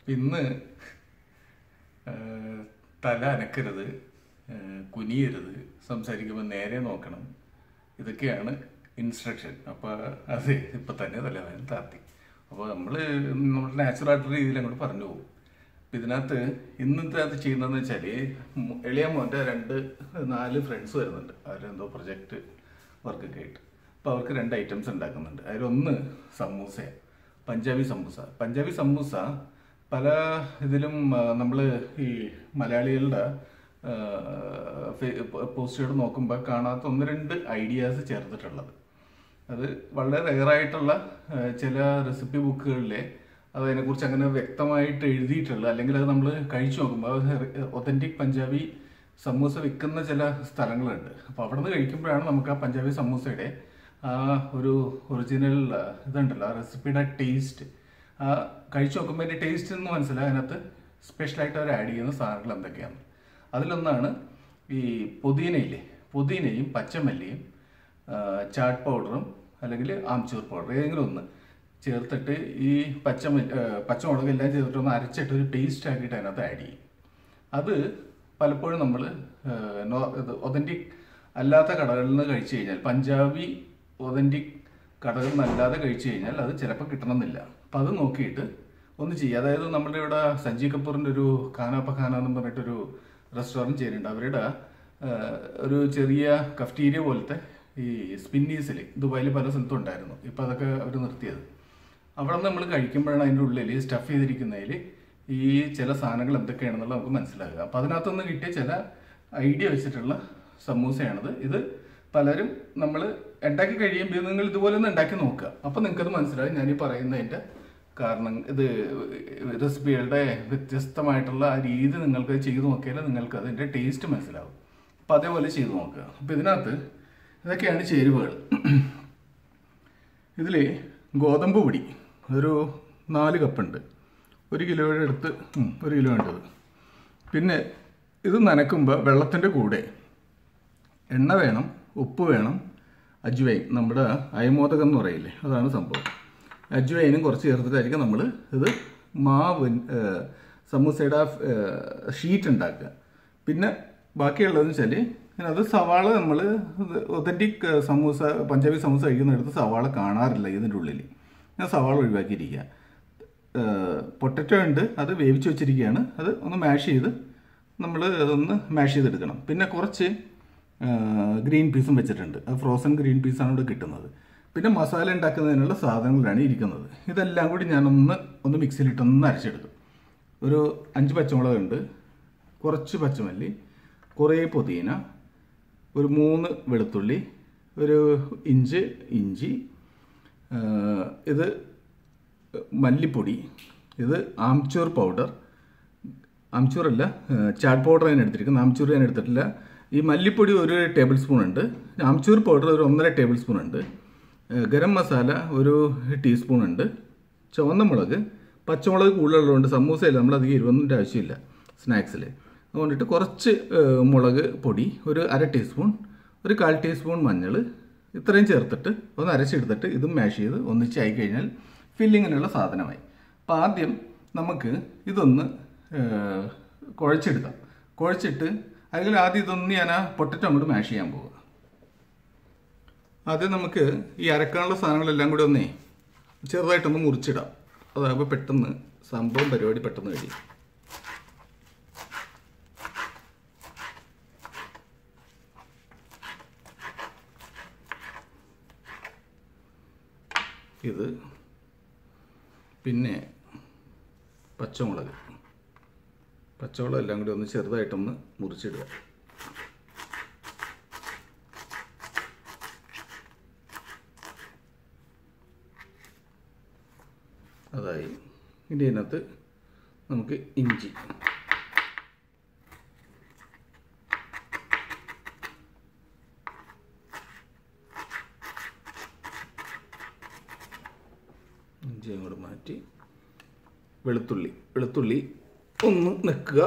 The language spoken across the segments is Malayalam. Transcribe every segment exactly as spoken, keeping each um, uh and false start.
ഇന്ന് തല അനക്കരുത്, കുനിയരുത്, സംസാരിക്കുമ്പോൾ നേരെ നോക്കണം, ഇതൊക്കെയാണ് ഇൻസ്ട്രക്ഷൻ. അപ്പോൾ അത് ഇപ്പം തന്നെ തലവേദന താത്തി. അപ്പോൾ നമ്മൾ നമ്മുടെ നാച്ചുറലായിട്ടുള്ള രീതിയിൽ അങ്ങോട്ട് പറഞ്ഞു പോകും. അപ്പം ഇതിനകത്ത് ഇന്നത്തെ അത് ചെയ്യുന്നതെന്ന് വെച്ചാൽ, എളിയ മോൻ്റെ രണ്ട് നാല് ഫ്രണ്ട്സ് വരുന്നുണ്ട്. അവരെന്തോ പ്രൊജക്റ്റ് വർക്കൊക്കെ ആയിട്ട്. അപ്പോൾ അവർക്ക് രണ്ട് ഐറ്റംസ് ഉണ്ടാക്കുന്നുണ്ട്. അതിലൊന്ന് സമൂസയാണ്, പഞ്ചാബി സമൂസ. പഞ്ചാബി സമൂസ പല ഇതിലും നമ്മൾ ഈ മലയാളികളുടെ പോസ്റ്റുകൾ നോക്കുമ്പോൾ കാണാത്ത ഒന്ന് രണ്ട് ഐഡിയാസ് ചേർത്തിട്ടുള്ളത്. അത് വളരെ റെയറായിട്ടുള്ള ചില റെസിപ്പി ബുക്കുകളിലെ അതിനെക്കുറിച്ച് അങ്ങനെ വ്യക്തമായിട്ട് എഴുതിയിട്ടുള്ള, അല്ലെങ്കിൽ അത് നമ്മൾ കഴിച്ചു നോക്കുമ്പോൾ ഒതൻറ്റിക് പഞ്ചാബി സമൂസ വിൽക്കുന്ന ചില സ്ഥലങ്ങളുണ്ട്. അപ്പോൾ അവിടെ നിന്ന് കഴിക്കുമ്പോഴാണ് നമുക്ക് ആ പഞ്ചാബി സമൂസയുടെ ആ ഒരു ഒറിജിനൽ ഇതുണ്ടല്ലോ, ആ റെസിപ്പിയുടെ ടേസ്റ്റ് ആ കഴിച്ചു നോക്കുമ്പോൾ അതിൻ്റെ ടേസ്റ്റ് എന്ന് മനസ്സിലായി. അതിനകത്ത് സ്പെഷ്യലായിട്ട് അവർ ആഡ് ചെയ്യുന്ന സാധനങ്ങൾ എന്തൊക്കെയാണ്. അതിലൊന്നാണ് ഈ പുതിനയില്ലേ, പുതിനയും പച്ചമല്ലിയും ചാട്ട് പൗഡറും അല്ലെങ്കിൽ ആംചൂർ പൗഡർ ഏതെങ്കിലും ഒന്ന് ചേർത്തിട്ട് ഈ പച്ചമല്ലി പച്ചമുളക് എല്ലാം ചേർത്തിട്ട് ഒന്ന് അരച്ചിട്ട് ഒരു പേസ്റ്റ് ആക്കിയിട്ട് അതിനകത്ത് ആഡ് ചെയ്യും. അത് പലപ്പോഴും നമ്മൾ ഒതൻറ്റിക് അല്ലാത്ത കടകളിൽ നിന്ന് കഴിച്ചു കഴിഞ്ഞാൽ, പഞ്ചാബി ഒതൻറ്റിക് കടകളിൽ നിന്നല്ലാതെ കഴിച്ചു കഴിഞ്ഞാൽ അത് ചിലപ്പോൾ കിട്ടണമെന്നില്ല. അപ്പം അത് നോക്കിയിട്ട് ഒന്ന് ചെയ്യുക. അതായത് നമ്മുടെ ഇവിടെ സഞ്ജീവ് കപൂറിൻ്റെ ഒരു ഖാന പഖാന എന്ന് പറഞ്ഞിട്ടൊരു റെസ്റ്റോറൻറ്റ് ചെയ്യുന്നുണ്ട്. അവരുടെ ഒരു ചെറിയ കഫ്റ്റീരിയ പോലത്തെ ഈ സ്പിന്നീസിൽ ദുബായിൽ പല സ്ഥലത്തും ഉണ്ടായിരുന്നു. ഇപ്പോൾ അതൊക്കെ അവർ നിർത്തിയത്. അവിടെ നിന്ന് നമ്മൾ കഴിക്കുമ്പോഴാണ് അതിൻ്റെ ഉള്ളിൽ സ്റ്റഫ് ചെയ്തിരിക്കുന്നതിൽ ഈ ചില സാധനങ്ങൾ എന്തൊക്കെയാണെന്നുള്ളത് നമുക്ക് മനസ്സിലാകുക. അപ്പോൾ അതിനകത്തുനിന്ന് കിട്ടിയ ചില ഐഡിയ വെച്ചിട്ടുള്ള സമൂസയാണിത്. ഇത് പലരും നമ്മൾ ഉണ്ടാക്കി കഴിയുമ്പോൾ നിങ്ങൾ ഇതുപോലെ ഒന്ന് ഉണ്ടാക്കി നോക്കുക. അപ്പോൾ നിങ്ങൾക്കത് മനസ്സിലാകും ഞാൻ ഈ പറയുന്നതിൻ്റെ കാരണം. ഇത് റെസിപ്പികളുടെ വ്യത്യസ്തമായിട്ടുള്ള ആ രീതി നിങ്ങൾക്ക് ചെയ്ത് നോക്കിയാൽ നിങ്ങൾക്ക് അതിൻ്റെ ടേസ്റ്റ് മനസ്സിലാവും. അപ്പോൾ അതേപോലെ ചെയ്ത് നോക്കുക. അപ്പോൾ ഇതിനകത്ത് ഇതൊക്കെയാണ് ചേരുവകൾ. ഇതിൽ ഗോതമ്പ് പൊടി ഒരു നാല് കപ്പുണ്ട്, ഒരു കിലോയുടെ അടുത്ത് ഒരു കിലോ ഉണ്ടത്. പിന്നെ ഇത് നനയ്ക്കുമ്പോൾ വെള്ളത്തിൻ്റെ കൂടെ എണ്ണ വേണം, ഉപ്പ് വേണം, അജ്വൈൻ, നമ്മുടെ അയമോദകം എന്ന് പറയില്ലേ, അതാണ് സംഭവം. അജ്വൈനും കുറച്ച് ചേർത്തിട്ടായിരിക്കും നമ്മൾ ഇത് മാവ് സമൂസയുടെ ഷീറ്റ് ഉണ്ടാക്കുക. പിന്നെ ബാക്കിയുള്ളതെന്ന് വെച്ചാൽ അത് സവാള, നമ്മൾ ഒതൻറ്റിക് സമൂസ പഞ്ചാബി സമൂസ കഴിക്കുന്നിടത്ത് സവാള കാണാറില്ല ഇതിൻ്റെ ഉള്ളിൽ. ഞാൻ സവാള ഒഴിവാക്കിയിരിക്കുക. പൊട്ടറ്റോ ഉണ്ട്, അത് വേവിച്ച് വെച്ചിരിക്കുകയാണ്. അത് ഒന്ന് മാഷ് ചെയ്ത് നമ്മൾ അതൊന്ന് മാഷ് ചെയ്തെടുക്കണം. പിന്നെ കുറച്ച് ഗ്രീൻ പീസും വെച്ചിട്ടുണ്ട്. അത് ഫ്രോസൺ ഗ്രീൻ പീസാണ് ഇവിടെ കിട്ടുന്നത്. പിന്നെ മസാല ഉണ്ടാക്കുന്നതിനുള്ള സാധനങ്ങളാണ് ഇരിക്കുന്നത്. ഇതെല്ലാം കൂടി ഞാനൊന്ന് ഒന്ന് മിക്സിയിലിട്ടൊന്ന് അരച്ചെടുക്കും. ഒരു അഞ്ച് പച്ചമുളകുണ്ട്, കുറച്ച് പച്ചമല്ലി, കുറേ പുതിന, ഒരു മൂന്ന് വെളുത്തുള്ളി, ഒരു ഇഞ്ച് ഇഞ്ചി, ഇത് മല്ലിപ്പൊടി, ഇത് ആംചൂർ പൗഡർ, ആംചൂർ അല്ല ചാട്ട് പൗഡർ ഞാൻ എടുത്തിരിക്കുന്നത്, ആംചൂർ ഞാൻ എടുത്തിട്ടില്ല. ഈ മല്ലിപ്പൊടി ഒരു ടേബിൾ സ്പൂൺ ഉണ്ട്, ആംചൂർ പൗഡർ ഒരു ഒന്നര ടേബിൾ സ്പൂൺ ഉണ്ട്, ഗരം മസാല ഒരു ടീസ്പൂൺ ഉണ്ട്, ചുവന്ന മുളക്, പച്ചമുളക് കൂടുതലുള്ളതുകൊണ്ട് സമൂസയിൽ നമ്മളധികം ഇരുപതിൻ്റെ ആവശ്യമില്ല സ്നാക്സിൽ. അതുകൊണ്ടിട്ട് കുറച്ച് മുളക് പൊടി ഒരു അര ടീസ്പൂൺ, ഒരു കാൽ ടീസ്പൂൺ മഞ്ഞൾ, ഇത്രയും ചേർത്തിട്ട് ഒന്ന് അരച്ചെടുത്തിട്ട് ഇതും മാഷ് ചെയ്ത് ഒന്നിച്ചായി കഴിഞ്ഞാൽ ഫില്ലിങ്ങിനുള്ള സാധനമായി. അപ്പോൾ ആദ്യം നമുക്ക് ഇതൊന്ന് കുഴച്ചെടുക്കാം. കുഴച്ചിട്ട് അല്ലെങ്കിൽ ആദ്യം ഇതൊന്ന് ഞാൻ ആ പൊട്ടറ്റോ അങ്ങോട്ട് മാഷ് ചെയ്യാൻ പോവുക. ആദ്യം നമുക്ക് ഈ അരക്കാനുള്ള സാധനങ്ങളെല്ലാം കൂടി ഒന്നേ ചെറുതായിട്ടൊന്ന് മുറിച്ചിടാം. അതാകുമ്പോൾ പെട്ടെന്ന് സംഭവം പരിപാടി പെട്ടെന്ന് കഴിയും. ഇത് പിന്നെ പച്ചമുളക് പച്ചമുളക് എല്ലാം കൂടി ഒന്ന് ചെറുതായിട്ടൊന്ന് മുറിച്ചിടുക. അതായി. ഇനി അതിനകത്ത് നമുക്ക് ഇഞ്ചി, ഇഞ്ചി അങ്ങോട്ട് മാറ്റി, വെളുത്തുള്ളി വെളുത്തുള്ളി ഒന്ന് നിൽക്കുക.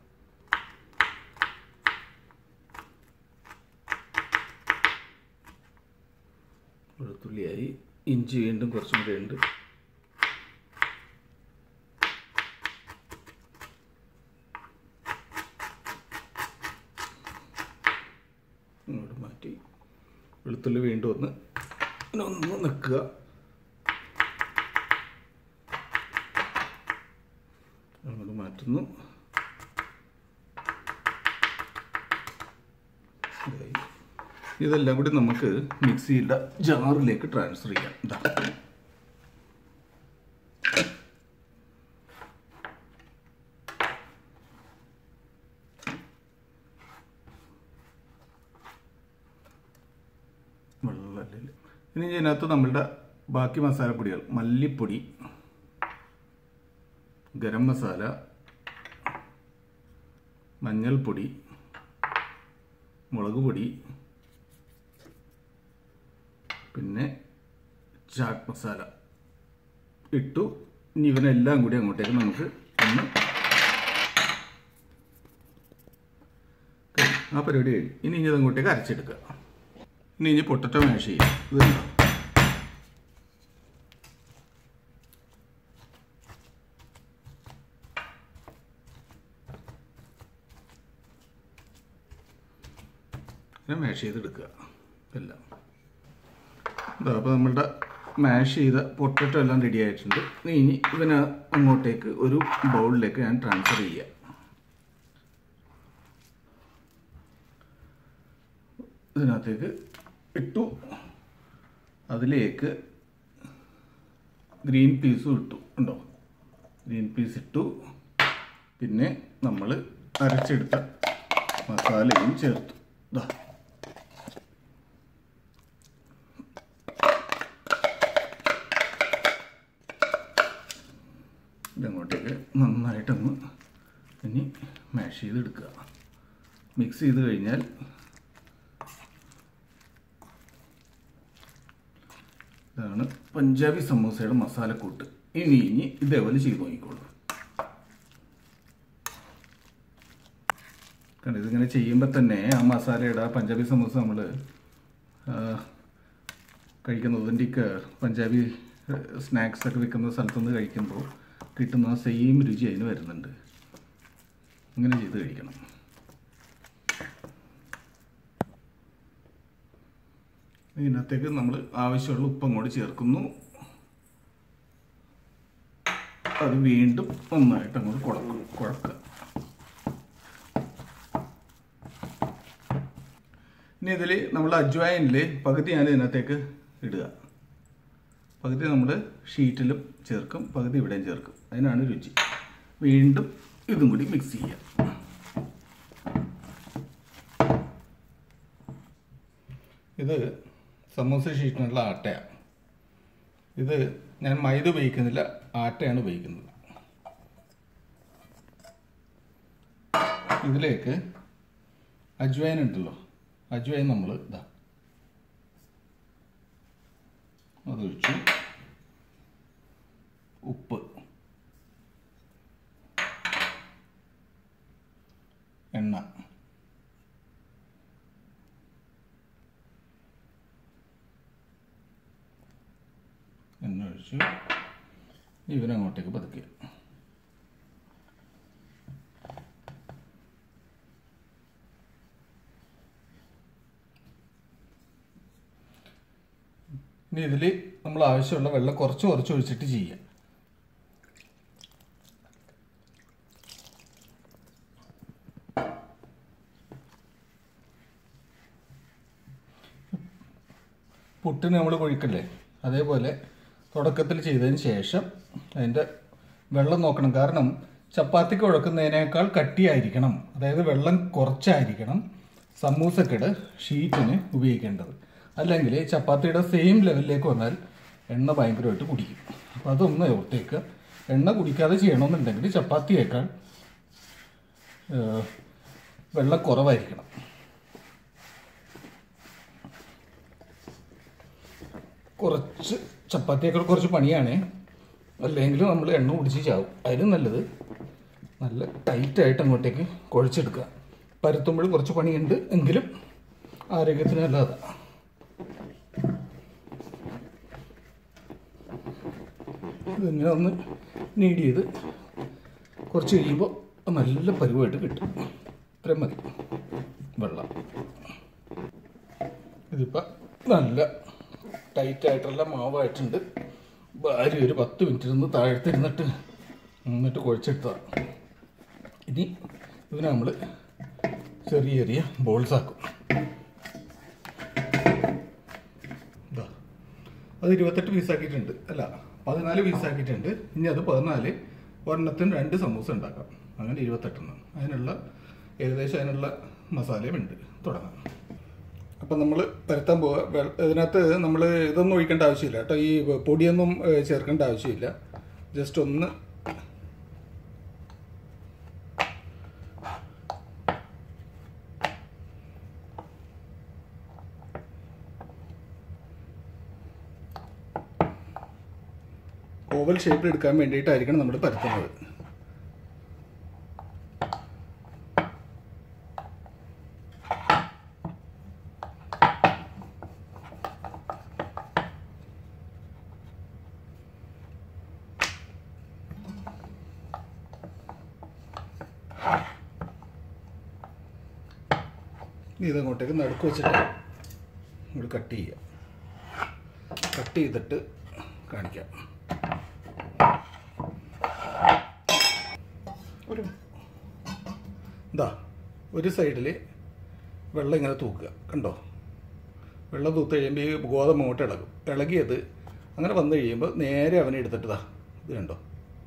വെളുത്തുള്ളിയായി. ഇഞ്ചി വീണ്ടും കുറച്ചും കൂടെ ഉണ്ട്. വെളുത്തുള്ളി വീണ്ടും ഒന്ന് ഒന്ന് നിൽക്കുക. അങ്ങോട്ട് മാറ്റുന്നു. ഇതെല്ലാം കൂടി നമുക്ക് മിക്സിയുടെ ജാറിലേക്ക് ട്രാൻസ്ഫർ ചെയ്യാം. ഇതാ വെള്ളമില്ല. ഇനി ഇതിനകത്ത് നമ്മളുടെ ബാക്കി മസാലപ്പൊടികൾ, മല്ലിപ്പൊടി, ഗരം മസാല, മഞ്ഞൾപ്പൊടി, മുളക് പൊടി, പിന്നെ ചാറ്റ് മസാല ഇട്ടു. ഇനി ഇവനെല്ലാം കൂടി അങ്ങോട്ടേക്ക് നമുക്ക് ഒന്ന് ആ പരിപാടി കഴിഞ്ഞു. ഇനി ഇനി അങ്ങോട്ടേക്ക് അരച്ചെടുക്കുക. ഇനി ഇനി പൊട്ടറ്റോ മാഷ് ചെയ്യും. ഇതുണ്ടോ, മാഷ് ചെയ്തെടുക്കുക എല്ലാം. ഇതാ അപ്പോൾ നമ്മളുടെ മാഷ് ചെയ്ത പൊട്ടറ്റോ എല്ലാം റെഡി ആയിട്ടുണ്ട്. ഇനി ഇവന് അങ്ങോട്ടേക്ക് ഒരു ബൗളിലേക്ക് ഞാൻ ട്രാൻസ്ഫർ ചെയ്യാം. ഇതിനകത്തേക്ക് ഇട്ടു. അതിലേക്ക് ഗ്രീൻ പീസും ഇട്ടു. ഉണ്ടോ, ഗ്രീൻ പീസ് ഇട്ടു. പിന്നെ നമ്മൾ അരച്ചെടുത്ത മസാലയും ചേർത്തു. ഇതാ ഇതങ്ങോട്ടേക്ക് നന്നായിട്ടൊന്ന് ഇനി മാഷ് ചെയ്തെടുക്കുക. മിക്സ് ചെയ്ത് കഴിഞ്ഞാൽ ഇതാണ് പഞ്ചാബി സമൂസയുടെ മസാലക്കൂട്ട്. ഇനി ഇനി ഇതേപോലെ ചെയ്ത് നോക്കിക്കോളൂ. കാരണം ഇതിങ്ങനെ ചെയ്യുമ്പോൾ തന്നെ ആ മസാലയുടെ പഞ്ചാബി സമൂസ നമ്മൾ കഴിക്കുന്ന ഒതൻറ്റിക് പഞ്ചാബി സ്നാക്സ് ഒക്കെ വിൽക്കുന്ന സ്ഥലത്തുനിന്ന് കഴിക്കുമ്പോൾ കിട്ടുന്ന സെയിം രുചി അതിന് വരുന്നുണ്ട്. ഇങ്ങനെ ചെയ്ത് കഴിക്കണം. ഇതിനകത്തേക്ക് നമ്മൾ ആവശ്യമുള്ള ഉപ്പ് അങ്ങോട്ട് ചേർക്കുന്നു. അത് വീണ്ടും നന്നായിട്ട് അങ്ങോട്ട് കുഴക്കും കുഴക്കുക. ഇനി ഇതിൽ നമ്മൾ അജ്വായിനിൽ പകുതി ഞാൻ ഇതിനകത്തേക്ക് ഇടുക. പകുതി നമ്മൾ ഷീറ്റിലും ചേർക്കും, പകുതി ഇവിടെയും ചേർക്കും. അതിനാണ് രുചി. വീണ്ടും ഇതും കൂടി മിക്സ് ചെയ്യാം. ഇത് സമൂസ ഷീറ്റിനുള്ള ആട്ടയാണ്. ഇത് ഞാൻ മൈദ ഉപയോഗിക്കുന്നില്ല, ആട്ടയാണ് ഉപയോഗിക്കുന്നത്. ഇതിലേക്ക് അജ്വൈൻ ഉണ്ടല്ലോ, അജ്വൈൻ നമ്മൾ ഇതാ അതൊഴിച്ചു. ഉപ്പ്, എണ്ണ, എണ്ണ ഒഴിച്ചു. ഇവനങ്ങോട്ടേക്ക് പതുക്കുക. ഇനി ഇതിൽ നമ്മൾ ആവശ്യമുള്ള വെള്ളം കുറച്ച് കുറച്ച് ഒഴിച്ചിട്ട് ചെയ്യാം. പുട്ടിന് നമ്മൾ കൊഴിക്കല്ലേ, അതേപോലെ തുടക്കത്തിൽ ചെയ്തതിന് ശേഷം അതിൻ്റെ വെള്ളം നോക്കണം. കാരണം ചപ്പാത്തിക്ക് കുഴക്കുന്നതിനേക്കാൾ കട്ടിയായിരിക്കണം, അതായത് വെള്ളം കുറച്ചായിരിക്കണം സമൂസക്കയുടെ ഷീറ്റിന് ഉപയോഗിക്കേണ്ടത്. അല്ലെങ്കിൽ ചപ്പാത്തിയുടെ സെയിം ലെവലിലേക്ക് വന്നാൽ എണ്ണ ഭയങ്കരമായിട്ട് കുടിക്കും. അപ്പോൾ അതൊന്ന് ഓർത്തേക്ക്. എണ്ണ കുടിക്കാതെ ചെയ്യണമെന്നുണ്ടെങ്കിൽ ചപ്പാത്തിയേക്കാൾ വെള്ളം കുറവായിരിക്കണം. കുറച്ച് ചപ്പാത്തിയേക്കാൾ കുറച്ച് പണിയാണ്, അല്ലെങ്കിലും നമ്മൾ എണ്ണ കുടിച്ച് ചാവും. അതിലും നല്ലത് നല്ല ടൈറ്റായിട്ട് അങ്ങോട്ടേക്ക് കുഴച്ചെടുക്കുക. പരത്തുമ്പോഴും കുറച്ച് പണിയുണ്ട്, എങ്കിലും ആരോഗ്യത്തിന് നല്ലതാണ്. ഇതിങ്ങനെ ഒന്ന് നീഡ് ചെയ്ത് കുറച്ച് കഴിയുമ്പോൾ നല്ല പരുവായിട്ട് കിട്ടും. ഇത്രയും മതി വെള്ളം. ഇതിപ്പോൾ നല്ല ടൈറ്റായിട്ടുള്ള മാവായിട്ടുണ്ട്. ഭാര്യ ഒരു പത്ത് മിനിറ്റ് ഇരുന്ന് താഴത്തിരുന്നിട്ട് എന്നിട്ട് കുഴച്ചെടുത്തതാണ്. ഇനി ഇതിനെ നമ്മൾ ചെറിയ ചെറിയ ബോൾസ് ആക്കും. ഇതാ അത് ഇരുപത്തെട്ട് പീസാക്കിയിട്ടുണ്ട്, അല്ല പതിനാല് പീസാക്കിയിട്ടുണ്ട്. ഇനി അത് പതിനാല് ഒരെണ്ണത്തിന് രണ്ട് സമൂസ ഉണ്ടാക്കാം. അങ്ങനെ ഇരുപത്തെട്ടെണ്ണം. അതിനുള്ള ഏകദേശം അതിനുള്ള മസാലയും ഉണ്ട്. തുടങ്ങാം. അപ്പം നമ്മൾ പരത്താൻ പോവുക. ഇതിനകത്ത് നമ്മൾ ഇതൊന്നും ഒഴിക്കേണ്ട ആവശ്യമില്ല കേട്ടോ. ഈ പൊടിയൊന്നും ചേർക്കേണ്ട ആവശ്യമില്ല. ജസ്റ്റ് ഒന്ന് ഓവൽ ഷേപ്പിൽ എടുക്കാൻ വേണ്ടിയിട്ടായിരിക്കണം നമ്മൾ പരത്തുന്നത്. ഇതങ്ങോട്ടേക്ക് നടുക്ക് വെച്ചിട്ട് നമ്മൾ കട്ട് ചെയ്യുക. കട്ട് ചെയ്തിട്ട് കാണിക്കാം. ഒരു ഇതാ ഒരു സൈഡിൽ വെള്ളം ഇങ്ങനെ തൂക്കുക, കണ്ടോ? വെള്ളം തൂത്ത് കഴിയുമ്പോൾ ഈ ഗോതമ്പ് അങ്ങോട്ട് ഇളകും. ഇളകിയത് അങ്ങനെ വന്നു കഴിയുമ്പോൾ നേരെ അവനെ എടുത്തിട്ടതാ ഇത് കണ്ടോ,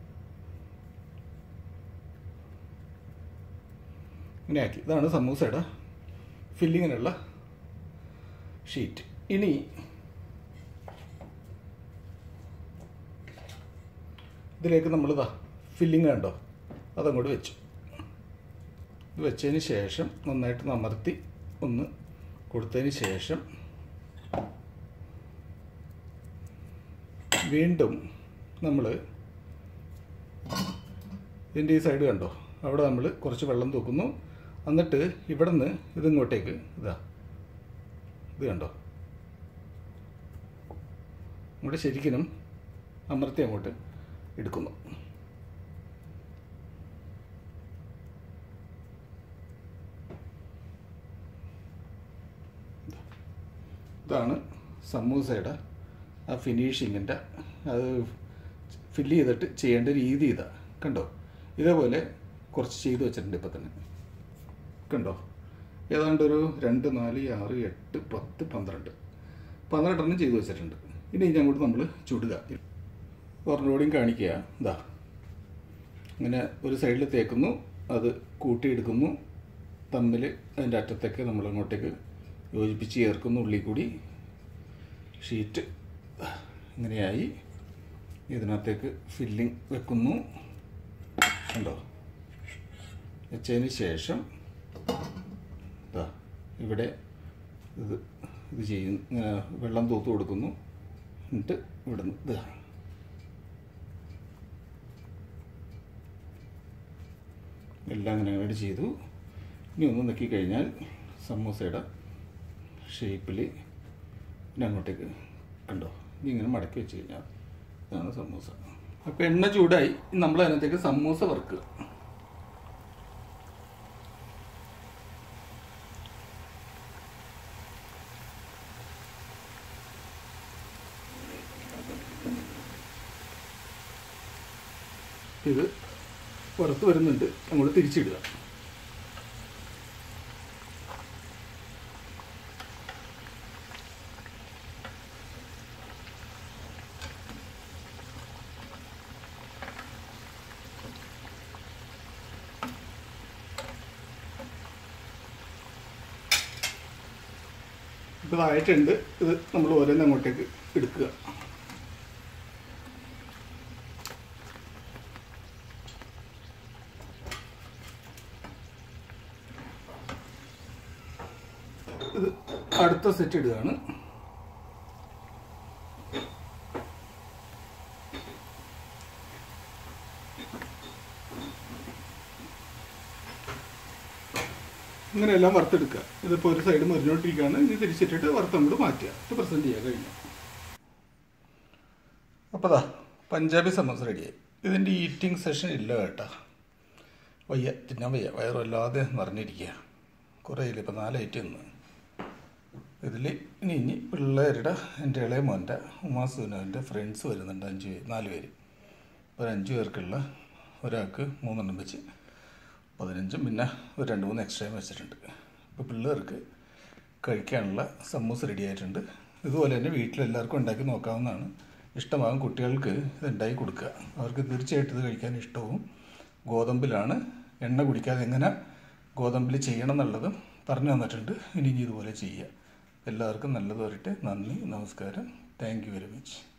ഇങ്ങനെ ആക്കി. ഇതാണ് സമൂസയുടെ ഫില്ലിങ്ങിനുള്ള ഷീറ്റ്. ഇനി ഇതിലേക്ക് നമ്മളിതാ ഫില്ലിങ് കണ്ടോ, അതങ്ങോട്ട് വെച്ചു. ഇത് വെച്ചതിന് ശേഷം നന്നായിട്ട് അമർത്തി ഒന്ന് കൊടുത്തതിന് ശേഷം വീണ്ടും നമ്മൾ ഇതിൻ്റെ ഈ സൈഡ് കണ്ടോ, അവിടെ നമ്മൾ കുറച്ച് വെള്ളം തൂക്കുന്നു. എന്നിട്ട് ഇവിടെ നിന്ന് ഇതിങ്ങോട്ടേക്ക് ഇതാ ഇത് കണ്ടോ ഇങ്ങോട്ട് ശരിക്കും അമർത്തി അങ്ങോട്ട് എടുക്കുന്നു. ഇതാണ് സമൂസയുടെ ആ ഫിനിഷിങ്ങിൻ്റെ, അത് ഫില്ല് ചെയ്തിട്ട് ചെയ്യേണ്ട രീതി ഇതാ കണ്ടോ. ഇതേപോലെ കുറച്ച് ചെയ്ത് വെച്ചിട്ടുണ്ട് ഇപ്പം തന്നെ കണ്ടോ. ഏതാണ്ട് ഒരു രണ്ട് നാല് ആറ് എട്ട് പത്ത് പന്ത്രണ്ട് പന്ത്രണ്ടെണ്ണം ചെയ്ത് വെച്ചിട്ടുണ്ട്. ഇനി ഇങ്ങോട്ട് നമ്മൾ ചുടുക. ഒരെണ്ണോടെയും കാണിക്കുക. ഇതാ ഇങ്ങനെ ഒരു സൈഡിൽ തേക്കുന്നു, അത് കൂട്ടിയെടുക്കുന്നു, തമ്മിൽ അതിൻ്റെ അറ്റത്തൊക്കെ നമ്മൾ അങ്ങോട്ടേക്ക് യോജിപ്പിച്ച് ചേർക്കുന്നു. ഉള്ളിൽ കൂടി ഷീറ്റ് ഇങ്ങനെയായി ഇതിനകത്തേക്ക് ഫില്ലിങ് വെക്കുന്നു കണ്ടോ. വെച്ചതിന് ശേഷം ഇതാ ഇവിടെ ഇത് ഇത് ചെയ്യുന്നു, ഇങ്ങനെ വെള്ളം തൂത്ത് കൊടുക്കുന്നു. എന്നിട്ട് ഇവിടുന്ന് ഇത് എല്ലാം അങ്ങനെ അങ്ങോട്ട് ചെയ്തു. ഇനി ഒന്ന് നോക്കിക്കഴിഞ്ഞാൽ സമൂസയുടെ ഷേപ്പിൽ പിന്നെ അങ്ങോട്ടേക്ക് കണ്ടോ. ഇനി ഇങ്ങനെ മടക്കി വെച്ച് കഴിഞ്ഞാൽ ഇതാണ് സമൂസ. അപ്പോൾ എണ്ണ ചൂടായി, നമ്മൾ അതിനകത്തേക്ക് സമൂസ വറുക്കുക. ഇത് പുറത്ത് വരുന്നുണ്ട്, അങ്ങോട്ട് തിരിച്ചിടുക. ഇപ്പോൾ ഇതായിട്ടുണ്ട്. ഇത് നമ്മൾ ഓരോന്ന് അങ്ങോട്ടേക്ക് എടുക്കുക. ഇത് അടുത്ത സെറ്റ് ഇടുകയാണ്. ഇങ്ങനെയെല്ലാം വറുത്തെടുക്കുക. ഇതിപ്പോൾ ഒരു സൈഡ് മറിഞ്ഞോട്ടിരിക്കുകയാണ്. ഇനി തിരിച്ചിട്ടിട്ട് വറുത്തങ്ങോട്ട് മാറ്റുക. ഇത് പ്രസൻറ്റ് ചെയ്യുക കഴിഞ്ഞു. അപ്പോൾ ദാ പഞ്ചാബി സമോസ റെഡിയായി. ഇതിൻ്റെ ഈറ്റിംഗ് സെഷൻ ഇല്ല കേട്ടോ. വയ്യ, തിന്നാൻ വയ്യ, വയറും അല്ലാതെ നിറഞ്ഞിരിക്കുക. കുറേ ഇല്ല, ഇപ്പോൾ നാല് ഐറ്റം ഒന്ന് ഇതിൽ ഇനി ഇനി പിള്ളേരുടെ എൻ്റെ ഇളയ മോൻ്റെ ഉമാസുവിൻ്റെ ഫ്രണ്ട്സ് വരുന്നുണ്ട്, അഞ്ച് പേര് നാല് പേര്. ഒരു അഞ്ച് പേർക്കുള്ള ഒരാൾക്ക് മൂന്നെണ്ണം വെച്ച് പതിനഞ്ചും പിന്നെ ഒരു രണ്ട് മൂന്ന് എക്സ്ട്രായും വെച്ചിട്ടുണ്ട്. ഇപ്പോൾ പിള്ളേർക്ക് കഴിക്കാനുള്ള സമൂസ റെഡി ആയിട്ടുണ്ട്. ഇതുപോലെ തന്നെ വീട്ടിലെല്ലാവർക്കും ഉണ്ടാക്കി നോക്കാവുന്നതാണ്. ഇഷ്ടമാകും കുട്ടികൾക്ക് ഇത് ഉണ്ടാക്കി കൊടുക്കുക. അവർക്ക് തീർച്ചയായിട്ടും ഇത് കഴിക്കാൻ ഇഷ്ടവും. ഗോതമ്പിലാണ്, എണ്ണ കുടിക്കാതെ എങ്ങനെ ഗോതമ്പിൽ ചെയ്യണം എന്നുള്ളതും പറഞ്ഞു തന്നിട്ടുണ്ട്. ഇനി ഇനി ഇതുപോലെ ചെയ്യുക. എല്ലാവർക്കും നല്ലത് വരട്ടെ. നന്ദി, നമസ്കാരം. Thank you very much.